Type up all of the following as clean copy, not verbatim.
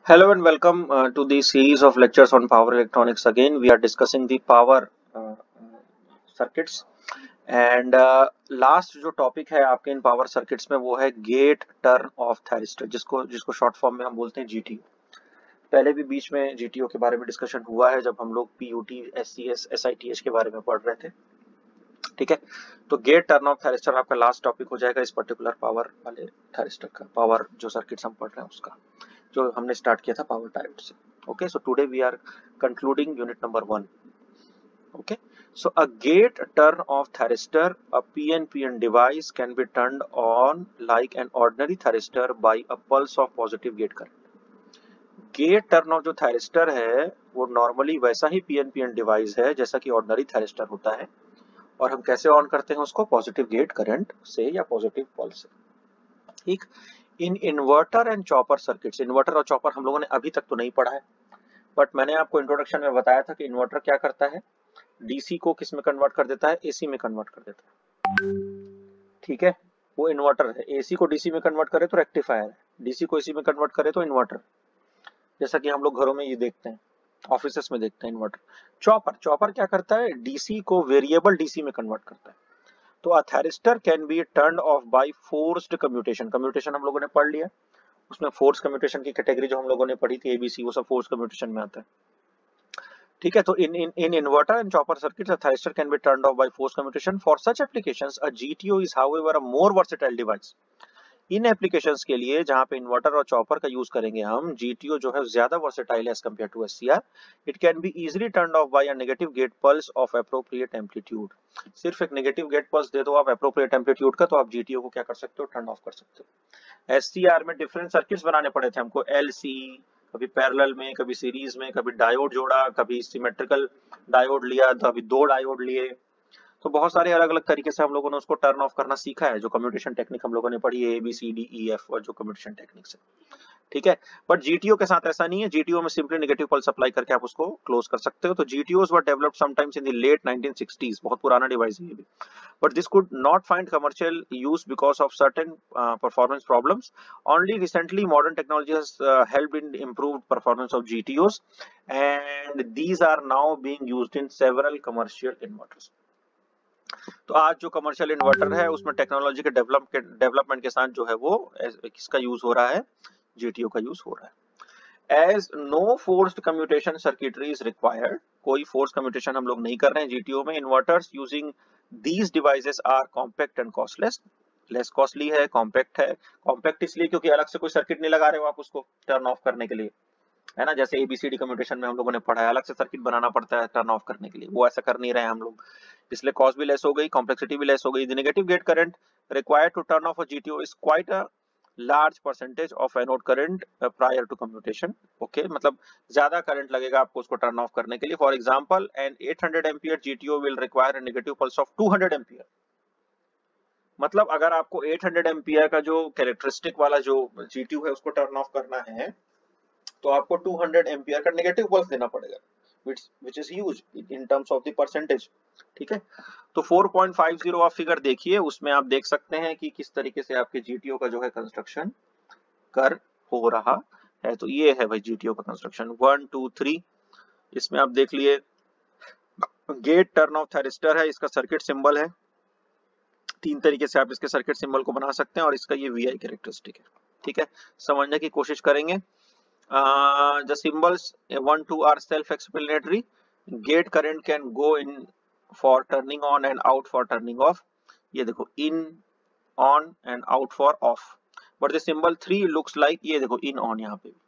Hello and welcome to the series of lectures on power electronics. Again, we are discussing the power circuits and last जो topic है आपके इन power circuits में वो है gate turn off thyristor जिसको जिसको short form में हम बोलते हैं जीटीओ। पहले भी बीच में जीटीओ के बारे में डिस्कशन हुआ है जब हम लोग पीयूटी, एससीएस, एसआईटीएच के बारे में पढ़ रहे थे। ठीक है, तो गेट टर्न ऑफ थैरिस्टर आपका लास्ट टॉपिक हो जाएगा इस पर्टिकुलर पावर वाले थैरिस्टर का, पावर जो सर्किट्स हम पढ़ रहे हैं उसका, जो हमने स्टार्ट किया था पावर डायोड से। Okay, so today we are concluding unit number 1। okay, so a gate turn off thyristor, a PNPN device can be turned on like an ordinary thyristor by a pulse of positive gate current। Gate turn off जो thyristor है वो normally वैसा ही पीएनपीएन device है जैसा कि ordinary thyristor होता है, और हम कैसे ऑन करते हैं उसको पॉजिटिव गेट करंट से या पॉजिटिव पल्स से। ठीक, in inverter and chopper circuits, inverter और चॉपर हम लोगों ने अभी तक तो नहीं पढ़ा है, बट मैंने आपको इंट्रोडक्शन में बताया था कि इन्वर्टर क्या करता है, डीसी को किस में कन्वर्ट कर देता है, एसी में कन्वर्ट कर देता है। ठीक है, वो इन्वर्टर है, एसी को डीसी में कन्वर्ट करे तो रेक्टिफायर है, डीसी को एसी में कन्वर्ट करे तो इन्वर्टर, जैसा कि हम लोग घरों में ये देखते हैं, ऑफिसेस में देखते हैं इन्वर्टर। चॉपर, चॉपर क्या करता है, डीसी को वेरिएबल डीसी में कन्वर्ट करता है। तो a thyristor can be turned off by forced commutation, commutation हम लोगों ने पढ़ लिया, उसमें फोर्स कम्यूटेशन की कैटेगरी जो हम लोगों ने पढ़ी थी एबीसी, वो सब फोर्स कम्यूटेशन में आता है। ठीक है, तो in inverter and chopper circuits a thyristor can be turned off by force commutation. For such applications a GTO is however a more versatile device. इन एप्लीकेशंस के लिए जहां पे इन्वर्टर और चॉपर का यूज करेंगे हम, जीटीओ जो है ज्यादा वर्सेटाइल है as compare to SCR. It can be easily turned off by a negative gate pulse of appropriate amplitude. सिर्फ एक नेगेटिव गेट पल्स दे दो आप एप्रोप्रिएट एम्पलीट्यूड का, तो आप जीटीओ को क्या कर सकते हो, टर्न ऑफ कर सकते हो। एससीआर में डिफरेंट सर्किट्स बनाने पड़े थे हमको, एलसी, कभी पैरेलल में, कभी सीरीज में, कभी डायोड जोड़ा, कभी सिमेट्रिकल डायोड लिया, तो अभी दो डायोड लिए, तो बहुत सारे अलग अलग तरीके से हम लोगों ने उसको टर्न ऑफ करना सीखा है, जो कम्यूटेशन टेक्निक हम लोगों ने पढ़ी है, ABCDEF और जो कम्यूटेशन टेक्निक्स है। ठीक है, बट जीटीओ के साथ ऐसा नहीं है, जीटीओ में सिंपली नेगेटिव पल्स अप्लाई करके आप उसको क्लोज कर सकते हो। तो GTOs were developed sometimes in the late 1960s, बहुत पुराना डिवाइस है ये भी, but this could not find commercial use because of certain performance problems. Only recently modern technology has helped in improved performance of GTOs, and these are now being used in several commercial inverters. तो आज जो commercial inverter है उसमें technology के development के साथ जो है वो किसका यूज हो रहा है, जीटीओ का यूज हो रहा है। As no forced commutation circuitry is required, कोई फोर्स कम्यूटेशन हम लोग नहीं कर रहे हैं जीटीओ में। Inverters using these devices are compact and costless, less costly है, कॉम्पैक्ट है। कॉम्पैक्ट इसलिए क्योंकि अलग से कोई सर्किट नहीं लगा रहे हो आप उसको टर्न ऑफ करने के लिए, है ना, जैसे एबीसीडी कम्यूटेशन में हम लोगों ने पढ़ा है, अलग से सर्किट बनाना पड़ता है टर्न ऑफ करने के लिए, वो ऐसा कर नहीं रहे हैं हम लोग, इसलिए कॉस्ट भी लेस हो गई, कॉम्प्लेक्सिटी भी लेस हो गई। The negative gate current required to turn off a GTO is quite a large percentage of anode current prior to commutation. Okay, मतलब ज्यादा करंट लगेगा आपको उसको टर्न ऑफ करने के लिए। For example an 800 ampere GTO will require a negative pulse of 200 ampere. मतलब अगर आपको 800 एम्पियर का जो कैरेक्टरिस्टिक वाला जो जीटीओ है उसको टर्न ऑफ करना है, तो आपको 200 एम्पियर का नेगेटिव पल्स देना पड़ेगा, which is huge in terms of the percentage। ठीक है, तो 4.50 आप फिगर देखिए, उसमें आप देख सकते हैं कि किस तरीके से आपके जीटीओ का जो है कंस्ट्रक्शन कर हो रहा है। तो ये है भाई जीटीओ का कंस्ट्रक्शन 1 2 3। इसमें आप देख लिए गेट टर्न ऑफ थायरिस्टर है, इसका सर्किट सिंबल है, तीन तरीके से आप इसके सर्किट सिंबल को बना सकते हैं, और इसका ये वीआई कैरेक्टरिस्टिक है। ठीक है, समझने की कोशिश करेंगे। The symbols 1 2 are self-explanatory. Gate current can go in for turning on and out for turning off. ये देखो in on and out for off. But the symbol 3 looks like, ये देखो in on, यहाँ पे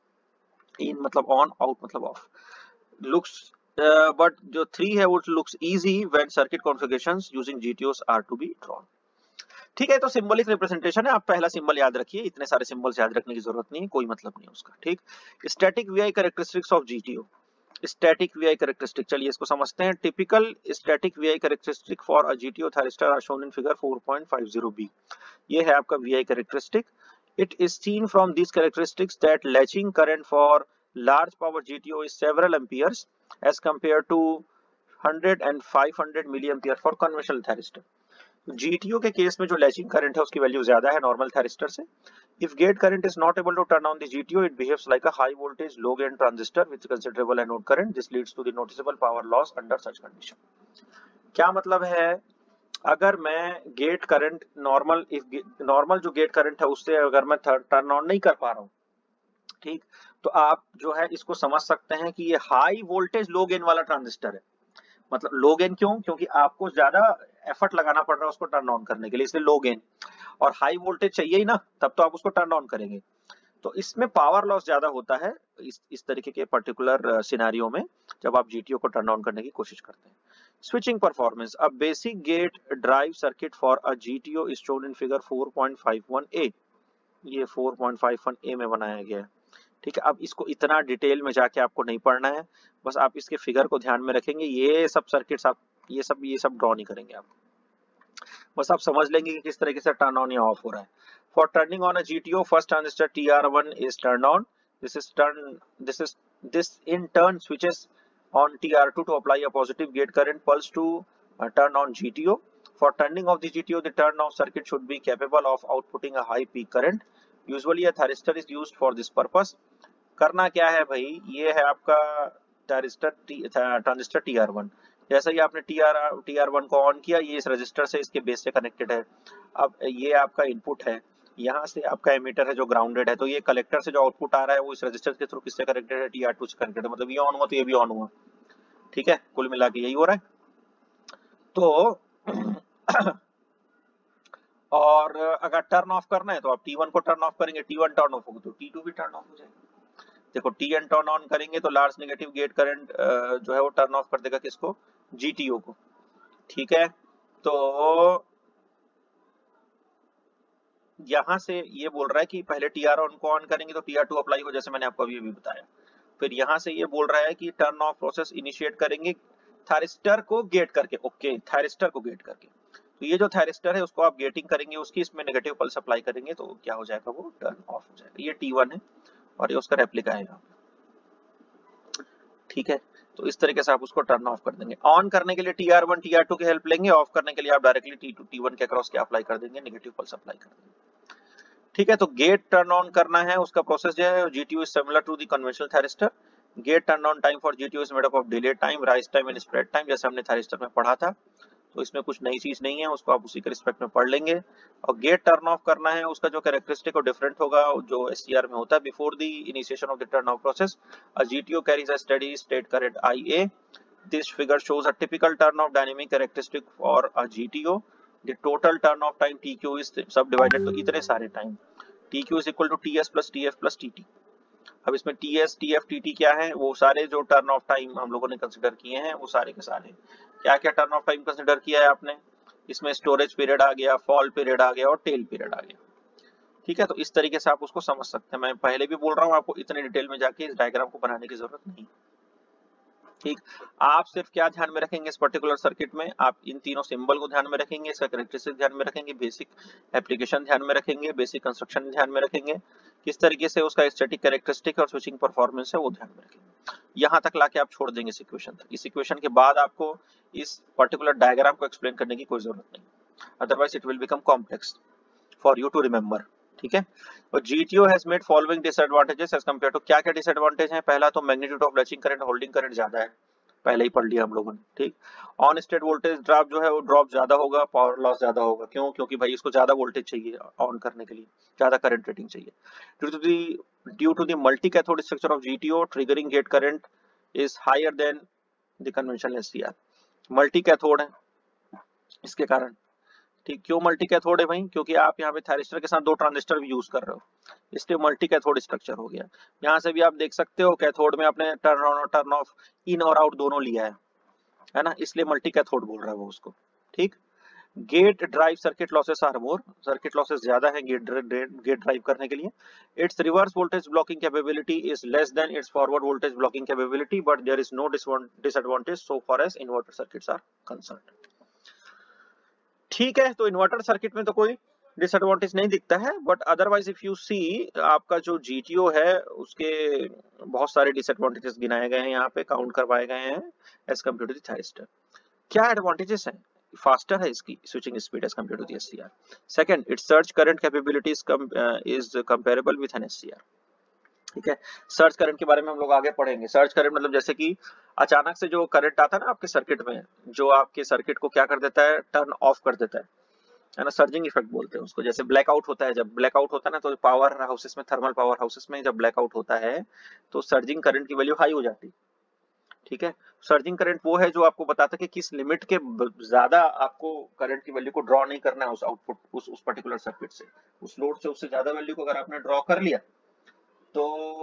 in मतलब on, out मतलब off. Looks but जो 3 है वो looks easy when circuit configurations using GTOs are to be drawn. ठीक है, तो सिंबलिक रिप्रेजेंटेशन है, आप पहला सिंबल याद रखिए, इतने सारे सिंबल्स याद रखने की जरूरत नहीं है, कोई मतलब नहीं है उसका। ठीक, static VI characteristics of GTO, static VI characteristic, चलिए इसको समझते हैं। Typical static VI characteristic for a GTO thyristor are shown in figure 4.50b। ये है आपका VI characteristic. It is seen from this characteristics that latching current for large power GTO is several amperes as compare to 100 and 500 milli ampere for conventional thyristor. GTO के case में जो latching current है उसकी value ज्यादा है normal thyristor से। If gate current is not able to turn on the GTO, it behaves like a high voltage low gain transistor with considerable anode current. This leads to the noticeable power loss under such condition. क्या मतलब है, अगर मैं gate current normal जो gate current है उससे अगर मैं टर्न ऑन नहीं कर पा रहा हूँ, ठीक, तो आप जो है इसको समझ सकते हैं कि ये हाई वोल्टेज लो गेन वाला ट्रांजिस्टर है। मतलब लो गेन क्यों, क्योंकि आपको ज्यादा एफर्ट लगाना पड़ रहा है उसको टर्न ऑन करने के लिए, इसलिए लो गेन। और हाई वोल्टेज चाहिए ही ना, तब तो आप उसको टर्न ऑन करेंगे। तो इसमें पावर लॉस ज्यादा होता है इस तरीके के पर्टिकुलर सिनेरियो में, जब आप जीटीओ को टर्न ऑन करने की कोशिश करते हैं। Switching performance, a basic gate drive circuit for a GTO is shown in figure 4.51a। ये 4.51a में बनाया गया है, ठीक है। अब इसको इतना डिटेल में जाके आपको नहीं पढ़ना है, बस आप इसके फिगर को ध्यान में रखेंगे। ये सब सर्किट्स आप ये सब ड्रॉ नहीं करेंगे आप, बस आप समझ लेंगे कि किस तरीके से टर्न ऑन या ऑफ हो रहा है। For turning on a GTO, first transistor TR1 is turn on. This in turn switches on TR2 to apply a positive gate current pulse to turn on GTO. For turning off the GTO, the turn off circuit should be capable of outputting a high peak current. Usually a thyristor is used for this purpose. करना क्या है भाई, ये है आपका transistor TR1। जैसे ही आपने TR1 को ऑन किया, ये इस रजिस्टर से इसके बेस से कनेक्टेड है। अब ये आपका इनपुट है, यहाँ से आपका एमीटर है जो ग्राउंडेड है, तो ये कलेक्टर से जो आउटपुट आ रहा है वो इस रजिस्टर के थ्रू किससे कनेक्टेड है, TR2 से कनेक्टेड है। मतलब ये ऑन हुआ तो ये भी ऑन हुआ, ठीक है, कुल मिला के यही हो रहा है। तो और अगर टर्न ऑफ करना है तो आप T1 को टर्न ऑफ करेंगे, T1 टर्न ऑफ होगा तो T2 भी टर्न ऑफ हो जाएगा। देखो Tn टर्न ऑन करेंगे तो लार्ज नेगेटिव गेट करंट जो है वो टर्न ऑफ कर देगा किसको, GTO को, ठीक है। तो यहां से ये बोल रहा है कि पहले TR1 को ऑन करेंगे तो TR2 अप्लाई हो, जैसे मैंने आपको अभी बताया। फिर यहां से ये बोल रहा है कि टर्न ऑफ प्रोसेस इनिशिएट करेंगे थायरिस्टर को गेट करके। ओके, थायरिस्टर को गेट करके, तो ये जो थायरिस्टर है उसको आप गेटिंग करेंगे, उसकी इसमें नेगेटिव पल्स अप्लाई करेंगे तो क्या हो जाएगा, वो टर्न ऑफ हो जाएगा। ये T1 है और ये उसका रेप्लिका है यहाँ पे, ठीक है। तो इस तरीके से आप उसको टर्न ऑफ कर देंगे। ऑन करने के लिए TR1 TR2 की हेल्प लेंगे, ऑफ करने के लिए आप डायरेक्टली T2 T1 के अक्रॉस क्या अप्लाई कर देंगे, नेगेटिव पल्स अप्लाई कर देंगे, ठीक है। तो गेट टर्न ऑन करना है, उसका प्रोसेस जो है, GTO is similar to the conventional thyristor. Gate turn on time for GTO is made up of delay time, rise time and spread time, जैसे हमने थायरिस्टर में पढ़ा था। तो इसमें कुछ नई चीज नहीं है, उसको आप उसी के रिस्पेक्ट में पढ़ लेंगे। और गेट टर्न ऑफ करना है, उसका जो कैरेक्टरिस्टिक और डिफरेंट होगा जो SCR में होता है, before the initiation of the turn off process a GTO carries a steady state current IA। This figure shows a typical turn off dynamic characteristic for a GTO। The total turn off time TQ is subdivided, तो इतने सारे time TQ is equal to TS plus TF plus TT। अब इसमें TS TF TT क्या है, वो सारे जो टर्न ऑफ टाइम हम लोगों ने कंसिडर किए हैं वो सारे के सारे। क्या क्या टर्न ऑफ टाइम कंसिडर किया है आपने, इसमें स्टोरेज पीरियड आ गया, फॉल पीरियड आ गया और टेल पीरियड आ गया, ठीक है। तो इस तरीके से आप उसको समझ सकते हैं। मैं पहले भी बोल रहा हूँ, आपको इतने डिटेल में जाके इस डायग्राम को बनाने की जरूरत नहीं, ठीक। आप सिर्फ क्या ध्यान में रखेंगे इस पर्टिकुलर सर्किट में, आप इन तीनों सिंबल को ध्यान में रखेंगे, इसका कैरेक्टरिस्टिक ध्यान में रखेंगे, बेसिक एप्लीकेशन ध्यान में रखेंगे, बेसिक कंस्ट्रक्शन ध्यान में रखेंगे, किस तरीके से उसका स्टैटिक कैरेक्टरिस्टिक और स्विचिंग परफॉर्मेंस है वो ध्यान में रखेंगे। यहाँ तक लाके आप छोड़ देंगे इस इक्वेशन तक। इस इक्वेशन के बाद आपको इस पर्टिकुलर डायग्राम को एक्सप्लेन करने की कोई जरूरत नहीं, otherwise it will become complex for you to remember, ठीक है। और GTO has made following disadvantages as compare to, क्या क्या डिसएडवांटेज है। पहला तो magnitude of latching current, holding current ज्यादा है, पहले ही पढ़ लिया हम लोगों ने, ठीक। ऑन स्टेट वोल्टेज ड्रॉप जो है वो ड्रॉप ज्यादा होगा, पावर लॉस ज्यादा होगा। क्यों, क्योंकि भाई इसको ज्यादा वोल्टेज चाहिए ऑन करने के लिए, ज्यादा करंट रेटिंग चाहिए। Due to the multi cathode structure of GTO, triggering gate current is higher than the conventional SCR। Multi cathode है इसके कारण, ठीक। क्यों मल्टी कैथोड है भाई, क्योंकि आप यहाँ पे थायरिस्टर के साथ दो ट्रांजिस्टर भी यूज कर रहे हो, इसलिए मल्टी कैथोड स्ट्रक्चर हो गया। यहाँ से भी आप देख सकते हो कैथोड में आपने टर्न ऑन और टर्न ऑफ, इन और आउट दोनों लिया है ना, इसलिए मल्टी कैथोड बोल रहा है वो उसको, ठीक। Gate drive circuit losses are more, circuit losses ज्यादा है गेट ड्राइव करने के लिए। Its reverse voltage blocking capability is less than its forward voltage blocking capability, but there is no disadvantage so far as inverter circuits are concerned, ठीक है। तो inverter circuit में तो कोई डिसएडवांटेज नहीं दिखता है, but otherwise if you see आपका जो GTO है उसके बहुत सारे डिसएडवांटेजेस गिनाए गए हैं, यहाँ पे काउंट करवाए गए हैं as compare to the thyristor. क्या एडवांटेजेस हैं, फास्टर है इसकी switching speed as compare to the SCR। Second, its surge current capabilities is comparable with an SCR। ठीक है, सर्च करंट के बारे में हम लोग आगे पढ़ेंगे। सर्च करंट मतलब जैसे कि अचानक से जो करंट आता है ना आपके सर्किट में, जो आपके सर्किट को क्या कर देता है, टर्न ऑफ कर देता है ना, सर्जिंग इफेक्ट बोलते हैं उसको। जैसे ब्लैकआउट होता है, जब ब्लैकआउट होता है ना, तो पावर हाउसेस में, थर्मल पावर हाउसेस में जब ब्लैकआउट होता है तो सर्जिंग करंट की वैल्यू हाई हो जाती है। ठीक है, सर्जिंग करंट वो है जो आपको बताता है कि किस लिमिट के ज्यादा आपको करंट की वैल्यू को ड्रॉ नहीं करना है उस आउटपुट, उस पर्टिकुलर सर्किट से, उस लोड से उससे ज्यादा वैल्यू को अगर आपने ड्रॉ कर लिया तो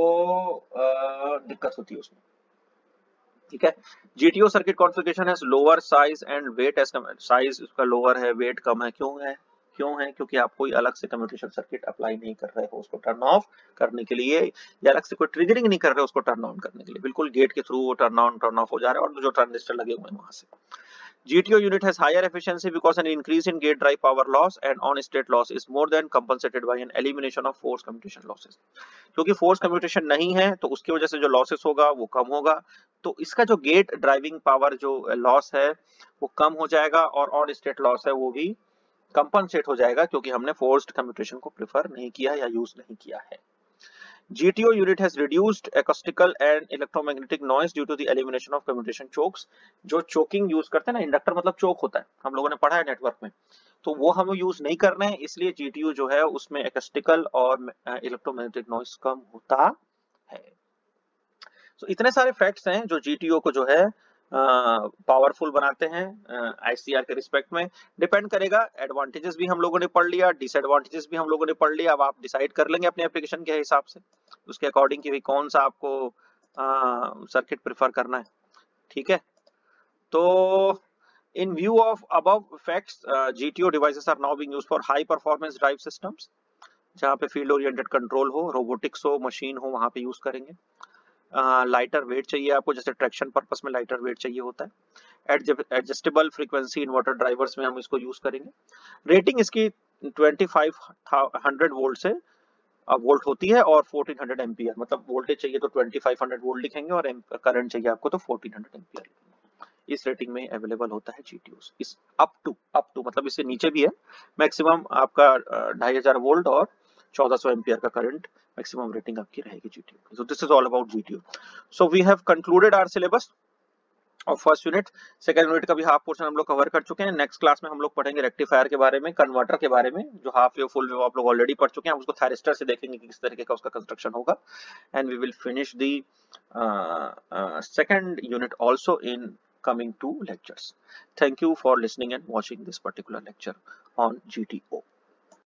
दिक्कत होती है उसमें। ठीक है, GTO सर्किट कॉन्फ़िगरेशन है lower size and weight as size उसका लोअर है, वेट कम है। क्यों है? क्योंकि आप कोई अलग से कम्यूटेशन सर्किट अप्लाई नहीं कर रहे हो उसको टर्न ऑफ करने के लिए, या अलग से कोई ट्रिगरिंग नहीं कर रहे हो उसको टर्न ऑन करने के लिए। बिल्कुल गेट के थ्रू वो टर्न ऑन टर्न ऑफ हो जा रहा है, और जो ट्रांजिस्टर लगे हुए हैं वहां से। GTO unit has higher efficiency because an increase in gate drive power loss and on state loss is more than compensated by an elimination of force commutation losses। क्योंकि फोर्स कम्यूटेशन नहीं है तो उसकी वजह से जो लॉसेस होगा वो कम होगा, तो इसका जो गेट ड्राइविंग पावर जो लॉस है वो कम हो जाएगा, और ऑन स्टेट लॉस है वो भी कंपनसेट हो जाएगा, क्योंकि हमने फोर्स्ड कम्यूटेशन को प्रेफर नहीं किया या यूज नहीं किया है। GTO unit has reduced acoustical and electromagnetic noise due to the elimination of commutation chokes। जो चोकिंग यूज करते हैं ना, इंडक्टर मतलब चोक होता है, हम लोगों ने पढ़ा है नेटवर्क में, तो वो हम यूज नहीं कर रहे हैं, इसलिए GTO जो है उसमें एक्स्टिकल और इलेक्ट्रोमैग्नेटिक नॉइस कम होता है। तो इतने सारे फैक्ट्स हैं जो GTO को जो है पावरफुल बनाते हैं ICR के रिस्पेक्ट में। डिपेंड करेगा, एडवांटेजेस भी हम लोगों ने पढ़ लिया, डिसएडवांटेजेस भी हम लोगों ने पढ़ लिया। अब आप डिसाइड कर लेंगे अपने एप्लीकेशन के हिसाब से, उसके अकॉर्डिंग कि कौन सा आपको सर्किट प्रेफर करना है। ठीक है, तो in view of above facts, GTO devices are now being used for high performance drive systems, जहाँ पे फील्ड ओरिएंटेड कंट्रोल हो, रोबोटिक्स हो, मशीन हो, वहां पे यूज करेंगे। लाइटर वेट चाहिए आपको, जैसे ट्रैक्शन पर्पस में लाइटर वेट चाहिए होता है। एडजस्टेबल फ्रीक्वेंसी इन्वर्टर ड्राइवर्स में हम इसको यूज करेंगे। रेटिंग इसकी 2500 वोल्ट से वोल्ट होती है, और 1400 एम्पियर, मतलब वोल्टेज चाहिए तो 2500 वोल्ट लिखेंगे, और करंट चाहिए आपको तो 1400 एम्पियर। इस रेटिंग में अवेलेबल होता है GTOs। इस अप टू मतलब इससे नीचे भी है, मैक्सिमम आपका 2500 वोल्ट और 1400 एम्पियर का करंट मैक्सिमम रेटिंग आपकी रहेगी GTO। So this is all about GTO। So we have concluded our syllabus और फर्स्ट यूनिट। सेकंड यूनिट का भी हाफ पोर्शन हम लोग कवर कर चुके हैं। नेक्स्ट क्लास में हम लोग पढ़ेंगे रेक्टिफायर के बारे में, कन्वर्टर के बारे में, जो हाफ वेव फुल वेव आप लोग ऑलरेडी पढ़ चुके हैं। हम उसको थायरिस्टर से देखेंगे कि किस तरीके का उसका कंस्ट्रक्शन होगा, and we will finish the second unit also in coming 2 lectures. Thank you for listening and watching this particular lecture on GTO.